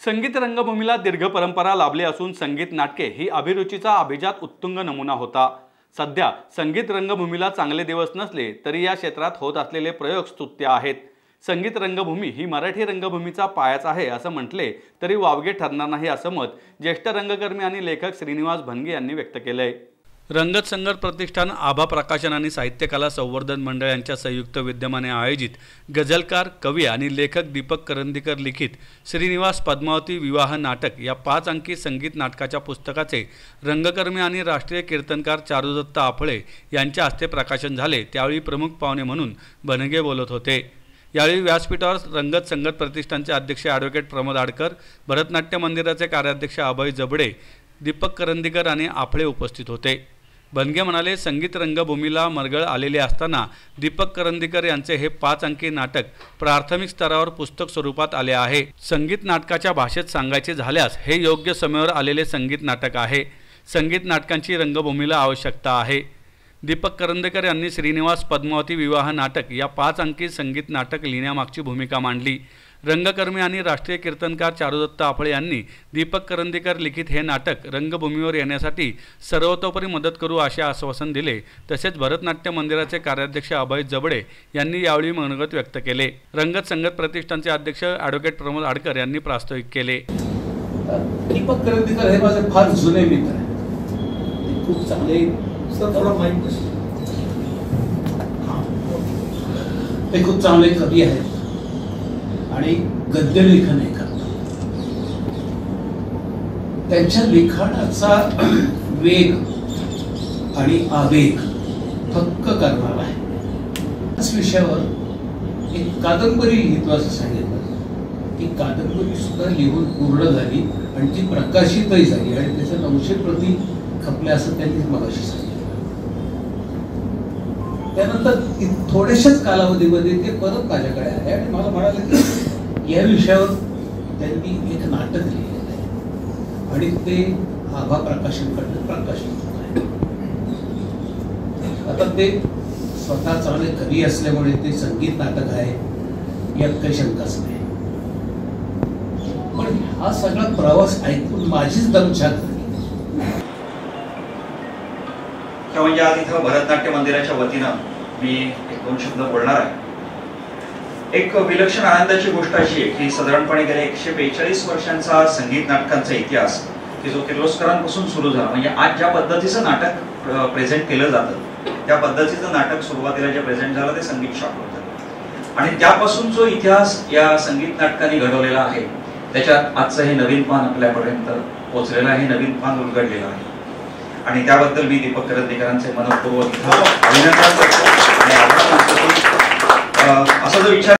संगीत रंगभूमीला दीर्घ परंपरा लाभली असून संगीत नाटके ही अभिरुचीचा अभिजात उत्तुंग नमुना होता। सध्या संगीत रंगभूमीला चांगले दिवस नसले तरी या क्षेत्रात होत असलेले प्रयोग स्तुत्य आहेत। संगीत रंगभूमी ही मराठी रंगभूमीचा पायाच आहे असं म्हटले तरी वावगे ठरणार नाही असं मत ज्येष्ठ रंगकर्मी आणि लेखक श्रीनिवास भनगे यांनी व्यक्त केलंय। रंगत संगत प्रतिष्ठान, आभा प्रकाशन आणि साहित्य कला संवर्धन मंडळ यांच्या संयुक्त विद्यमाने आयोजित गझलकार, कवी आणि लेखक दीपक करंदीकर लिखित श्रीनिवास पद्मावती विवाह नाटक या 5 अंकी संगीत नाटकाच्या पुस्तकाचे रंगकर्मी आणि राष्ट्रीय कीर्तनकार चारुदत्त आपळे यांच्या हस्ते प्रकाशन झाले। त्यावेळी प्रमुख पाहुणे म्हणून भनगे बोलत होते। यावेळी व्यासपीठावर रंगत संगत प्रतिष्ठानचे अध्यक्ष ॲडव्होकेट प्रमोद आडकर, भरतनाट्य मंदिराचे कार्याध्यक्ष अभय जबडे, दीपक करंदीकर आणि आपळे उपस्थित होते। भनगे म्हणाले, संगीत रंगभूमीला मरगळ आलेले असताना दीपक करंदीकर यांचे हे 5 अंकी नाटक प्राथमिक स्तरावर पुस्तक स्वरूपात आले आहे। संगीत नाटकाच्या भाषेत सांगायचे झाल्यास हे योग्य समयावर आलेले संगीत नाटक आहे। संगीत नाटकांची रंगभूमीला आवश्यकता आहे। दीपक करंदीकर यांनी श्रीनिवास पद्मावती विवाह नाटक या 5 अंकी संगीत नाटक लिहिण्यामागची भूमिका मांडली। रंगकर्मी आणि राष्ट्रीय कीर्तनकार चारुदत्त आपळे यांनी दीपक करंदीकर लिखित हे नाटक रंगभूमीवर येण्यासाठी सर्वतोपरी मदत करू असे आश्वासन दिले। तसेच भरतनाट्य मंदिराचे कार्याध्यक्ष अभय जबडे यांनी यावेळी मनोगत व्यक्त केले। रंगत संगत प्रतिष्ठानचे अध्यक्ष ॲडव्होकेट प्रमोद आडकर यांनी प्रास्ताविक केले। दीपक करंदीकर हे माझे फार जुने मित्र आहेत। खूप चांगले ते खूप चांगले कवी आहेत आणि गद्य लेखन करतात। त्यांच्या लिखाणाचा वेग आणि आवेग थक्क करणार आहे। याच विषयावर एक कादंबरी लिहितो असं सांगितलं। ती कादंबरी सुद्धा लिहून पूर्ण झाली आणि ती प्रकाशितही झाली आणि त्याच्या 900 प्रती खपल्या असं त्यांनी मगाशी सांगितलं। त्यानंतर थोड्याशाच कालावधीमध्ये ते परत माझ्याकडे आले आणि मला म्हणाले की या विषयावर त्यांनी एक नाटक लिहिलेलं आहे आणि ते आभा प्रकाशनकडे प्रकाशित होत आहे। आता ते स्वतः चांगले कवी असल्यामुळे ते संगीत नाटक आहे यात काही शंकाच नाही, पण हा सगळा प्रवास ऐकून माझीच दमछाक झाली। म्हणजे आज इथं भरतनाट्य मंदिराच्या वतीनं मी 1-2 शब्द बोलणार आहे। एक विलक्षण आनंदाची गोष्ट अशी आहे की साधारणपणे गेल्या 142 वर्षांचा संगीत नाटकांचा इतिहास की जो किर्लोस्करांपासून सुरू झाला। म्हणजे आज ज्या पद्धतीचं नाटक प्रेझेंट केलं जातं त्या पद्धतीचं नाटक सुरुवातीला जे प्रेझेंट झालं ते संगीत शॉक होतं आणि त्यापासून जो इतिहास या संगीत नाटकांनी घडवलेला आहे त्याच्यात आजचं हे नवीन पान आपल्यापर्यंत पोहोचलेलं आहे, नवीन पान उलगडलेलं आहे आणि त्याबद्दल मी दीपक करंदीकरांचे मनपूर्वक अभिनंदन करतो। आणि असा जो विचार